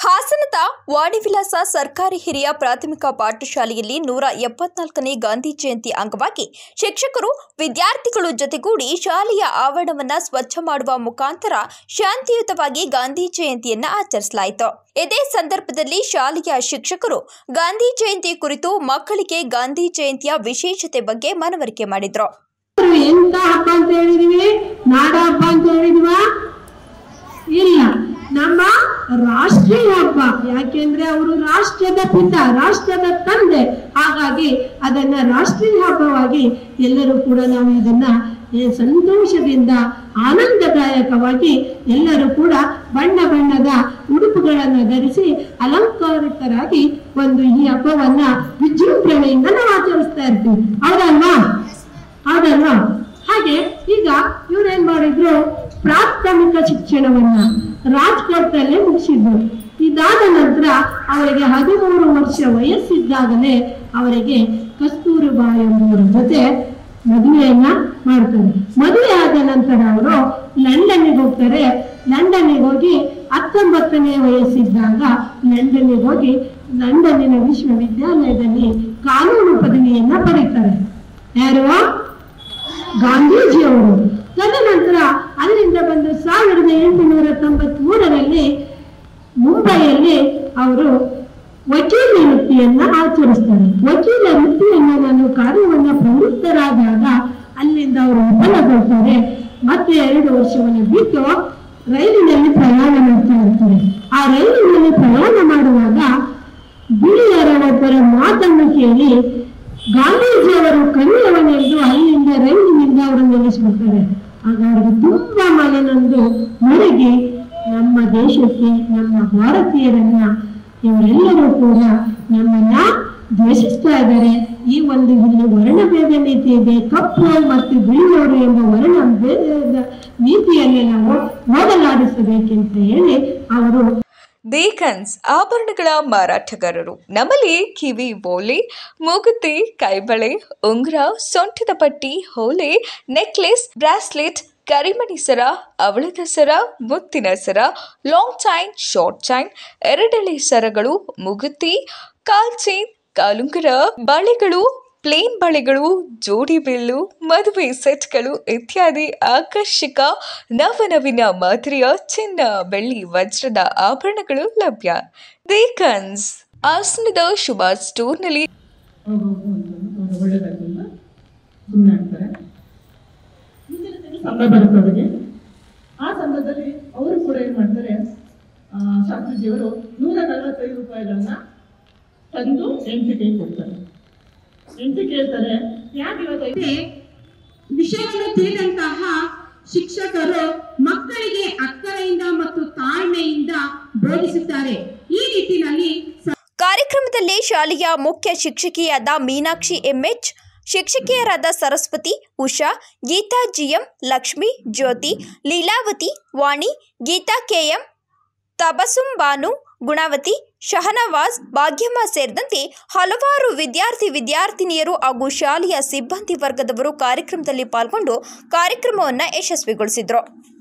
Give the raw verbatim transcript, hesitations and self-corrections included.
ಹಾಸನದ ವಾಣಿವಿಲಾಸ ಸರ್ಕಾರಿ ಹಿರಿಯ ಪ್ರಾಥಮಿಕ ಪಾಠಶಾಲೆಯಲ್ಲಿ ನೂರ ಎಪ್ಪತ್ನಾಲ್ಕನೇ ಗಾಂಧಿ ಜಯಂತಿ ಅಂಗವಾಗಿ ಶಿಕ್ಷಕರು ವಿದ್ಯಾರ್ಥಿಗಳು ಜೊತೆಗೂಡಿ ಶಾಲೆಯ ಆವರಣವನ್ನು ಸ್ವಚ್ಛ ಮಾಡುವ ಮುಖಾಂತರ ಶಾಂತಿಯುತವಾಗಿ ಗಾಂಧಿ ಜಯಂತಿಯನ್ನು ಆಚರಿಸಲಾಯಿತು। ಇದೇ ಸಂದರ್ಭದಲ್ಲಿ ಶಾಲೆಯ ಶಿಕ್ಷಕರು ಗಾಂಧಿ ಜಯಂತಿ ಕುರಿತು ಮಕ್ಕಳಿಗೆ ಗಾಂಧಿ ಜಯಂತಿಯ ವಿಶೇಷತೆ ಬಗ್ಗೆ ಮನವರಿಕೆ ಮಾಡಿದರು। ಎಂತ ಹಬ್ಬ ಅಂತ ಹೇಳಿದೀವಿ, ನಾಡ ಹಬ್ಬ ಅಂತ ಹೇಳಿದ್ವಾ? ಇಲ್ಲ, ನಮ್ಮ ರಾಷ್ಟ್ರೀಯ ಹಬ್ಬ। ಯಾಕೆಂದ್ರೆ ಅವರು ರಾಷ್ಟ್ರದ ಪಿತ, ರಾಷ್ಟ್ರದ ತಂದೆ, ಹಾಗಾಗಿ ಅದನ್ನ ರಾಷ್ಟ್ರೀಯ ಹಬ್ಬವಾಗಿ ಎಲ್ಲರೂ ಕೂಡ ನಾವು ಇದನ್ನ ಸಂತೋಷದಿಂದ ಆನಂದದಾಯಕವಾಗಿ ಎಲ್ಲರೂ ಕೂಡ ಬಣ್ಣ ಬಣ್ಣದ ಉಡುಪುಗಳನ್ನು ಧರಿಸಿ ಅಲಂಕಾರಿತರಾಗಿ ಒಂದು ಈ ಹಬ್ಬವನ್ನ ವಿಜೃಂಭಣೆಯಿಂದ ನಾವು ಆಚರಿಸ್ತಾ ಇರ್ತೀವಿ, ಹೌದಲ್ವಾ? ಹೌದಲ್ವಾ? ಹಾಗೆ ಈಗ ಇವ್ರೇನ್ ಮಾಡಿದ್ರು, ಪ್ರಾಥಮಿಕ ಶಿಕ್ಷಣವನ್ನ ರಾಜ್ಕೋಟ್ನಲ್ಲೇ ಮುಗಿಸಿದ್ರು। ಇದಾದ ನಂತರ ಅವರಿಗೆ ಹದಿಮೂರು ವರ್ಷ ವಯಸ್ಸಿದ್ದಾಗಲೇ ಅವರಿಗೆ ಕಸ್ತೂರಬಾ ಎಂಬುವರ ಜೊತೆ ಮದುವೆಯನ್ನ ಮಾಡ್ತಾರೆ। ಮದುವೆ ಆದ ನಂತರ ಅವರು ಲಂಡನ್ನಿಗೆ ಹೋಗ್ತಾರೆ। ಲಂಡನ್ನಿಗೆ ಹೋಗಿ ಹತ್ತೊಂಬತ್ತನೇ ವಯಸ್ಸಿದ್ದಾಗ ಲಂಡನ್ನಿಗೆ ಹೋಗಿ ಲಂಡನ್ನಿನ ವಿಶ್ವವಿದ್ಯಾಲಯದಲ್ಲಿ ಕಾನೂನು ಪದವಿಯನ್ನ ಪರೀತಾರೆ। ಯಾರು? ಗಾಂಧೀಜಿಯವರು। ತದನಂತರ ಅಲ್ಲಿಂದ ಬಂದು ಸಾವಿರದ ಎಂಟುನೂರ ತೊಂಬತ್ ಮೂರರಲ್ಲಿ ಮುಂಬೈಯಲ್ಲಿ ಅವರು ವಕೀಲ ವೃತ್ತಿಯನ್ನ ಆಚರಿಸ್ತಾರೆ। ವಕೀಲ ವೃತ್ತಿಯನ್ನ ನಾನು ಕಾರ್ಯವನ್ನ ಪ್ರವೃತ್ತರಾದಾಗ ಅಲ್ಲಿಂದ ಅವರು ವಿಫಲಗೊಳ್ತಾರೆ। ಮತ್ತೆ ಎರಡು ವರ್ಷವನ್ನು ಬಿಟ್ಟು ರೈಲಿನಲ್ಲಿ ಪ್ರಯಾಣ ಮಾಡ್ತಾ ಇರ್ತಾರೆ। ಆ ರೈಲಿನಲ್ಲಿ ಪ್ರಯಾಣ ಮಾಡುವಾಗ ಬಿಳಿಯರ ಒಬ್ಬರ ಮಾತನ್ನು ಕೇಳಿ ಗಾಂಧೀಜಿಯವರು ಕಲಿಯವನೆಂದು ಅಲ್ಲಿಂದ ರೈಲಿನಿಂದ ಅವರು ನಿಲ್ಲಿಸ್ಬಿಡ್ತಾರೆ। ಆಗ ಅವರಿಗೆ ತುಂಬಾ ಮನನೊಂದು ಮರಗಿ ನಮ್ಮ ದೇಶಕ್ಕೆ, ನಮ್ಮ ಭಾರತೀಯರನ್ನ ಇವರೆಲ್ಲರೂ ಕೂಡ ನಮ್ಮನ್ನ ದ್ವೇಷಿಸ್ತಾ ಇದ್ದಾರೆ, ಈ ಒಂದು ಇಲ್ಲಿ ವರ್ಣಭೇದ ನೀತಿ ಇದೆ, ಕಪ್ಪು ಮತ್ತು ಬಿಳಿಯವರು ಎಂಬ ವರ್ಣ ಭೇದದ ನೀತಿಯನ್ನೇ ನಾವು ಹೋಗಲಾಡಿಸಬೇಕೆಂತ ಹೇಳಿ ಅವರು ದೇಕನ್ಸ್ ಆಭರಣಗಳ ಮಾರಾಟಗಾರರು ನಮ್ಮಲ್ಲಿ ಕಿವಿ ಬೋಲಿ, ಮೂಗುತಿ, ಕೈಬಳೆ, ಉಂಗುರ, ಸೊಂಟದ ಪಟ್ಟಿ, ಹೋಲೆ, ನೆಕ್ಲೆಸ್, ಬ್ರಾಸ್ಲೆಟ್, ಕರಿಮಣಿ ಸರ, ಅವಳದ ಸರ, ಮುತ್ತಿನ ಸರ, ಲಾಂಗ್ ಚೈನ್, ಶಾರ್ಟ್ ಚೈನ್, ಎರಡೆಳೆ ಸರಗಳು, ಮೂಗುತಿ, ಕಾಲ್ ಚೈನ್, ಕಾಲುಂಗುರ, ಬಳೆಗಳು, ಪ್ಲೇನ್ ಬಳೆಗಳು, ಜೋಡಿ ಬಿಲ್ಲು, ಮದುವೆ ಸೆಟ್ಗಳು ಇತ್ಯಾದಿ ಆಕರ್ಷಕ ನವನವೀನ ಮಾದರಿಯ ಚಿನ್ನ, ಬೆಳ್ಳಿ, ವಜ್ರದ ಆಭರಣಗಳು ಲಭ್ಯ। ದೇಕನ್ಸ್ ಹಾಸನದ ಶುಭ ಸ್ಟೋರ್ನಲ್ಲಿ ಆ ಸಂದರ್ಭದಲ್ಲಿ ಅವರು ಕೂಡ ಏನ್ ಮಾಡ್ತಾರೆ, ಶಾಸ್ತ್ರಿಜಿಯವರು ನೂರ ನಲವತ್ತೈದು ರೂಪಾಯಿಗಳನ್ನ ತಂದು ಎಂಟಿಕೆ ಕೊಡ್ತಾರೆ। ಎಂಟಿ ಕೇಳ್ತಾರೆ, ಯಾಕೆ ಇವತ್ತು ವಿಷಯವನ್ನು ತಿಳಿದಂತಹ ಶಿಕ್ಷಕರು ಮಕ್ಕಳಿಗೆ ಅಕ್ಕರೆಯಿಂದ ಮತ್ತು ತಾಳ್ಮೆಯಿಂದ ಬೋಧಿಸುತ್ತಾರೆ। ಈ ನಿಟ್ಟಿನಲ್ಲಿ ಕಾರ್ಯಕ್ರಮದಲ್ಲಿ ಶಾಲೆಯ ಮುಖ್ಯ ಶಿಕ್ಷಕಿಯಾದ ಮೀನಾಕ್ಷಿ ಎಂಎಚ್, ಶಿಕ್ಷಕಿಯರಾದ ಸರಸ್ವತಿ, ಉಷಾ, ಗೀತಾ ಜಿಎಂ, ಲಕ್ಷ್ಮಿ, ಜ್ಯೋತಿ, ಲೀಲಾವತಿ, ವಾಣಿ, ಗೀತಾ ಕೆಎಂ, ತಬಸುಂ ಬಾನು, ಗುಣವತಿ, ಶಹನವಾಜ್, ಭಾಗ್ಯಮ್ಮ ಸೇರಿದಂತೆ ಹಲವಾರು ವಿದ್ಯಾರ್ಥಿ ವಿದ್ಯಾರ್ಥಿನಿಯರು ಹಾಗೂ ಶಾಲೆಯ ಸಿಬ್ಬಂದಿ ವರ್ಗದವರು ಕಾರ್ಯಕ್ರಮದಲ್ಲಿ ಪಾಲ್ಗೊಂಡು ಕಾರ್ಯಕ್ರಮವನ್ನು ಯಶಸ್ವಿಗೊಳಿಸಿದರು।